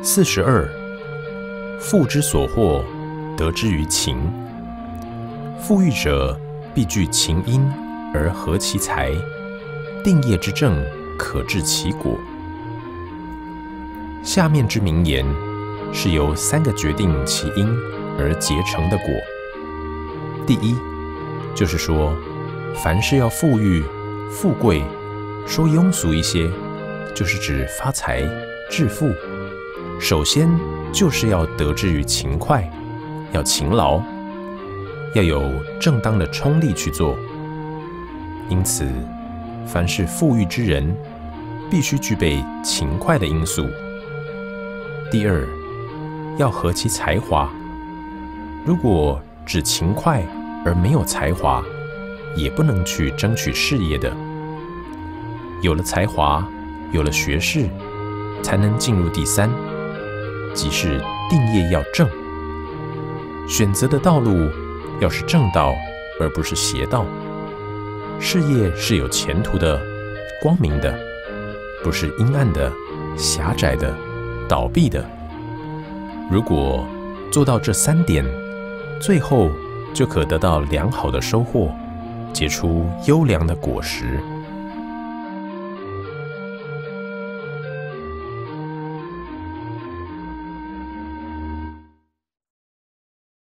42. 富之所获，得之于勤。富裕者必具勤因而合其财，定业之正，可治其果。下面之名言是由3个决定其因而结成的果。第一，就是说，凡事要富裕、富贵，说庸俗一些，就是指发财、致富。首先就是要得之于勤快，要勤劳，要有正当的冲力去做。因此，凡是富裕之人，必须具备勤快的因素。第二，要合其才华。如果只勤快而没有才华，也不能去争取事业的。有了才华，有了学识，才能进入第3，即是定业要正。选择的道路要是正道，而不是邪道。事业是有前途的、光明的，不是阴暗的、狭窄的、倒闭的。如果做到这3点，最后就可得到良好的收获，结出优良的果实。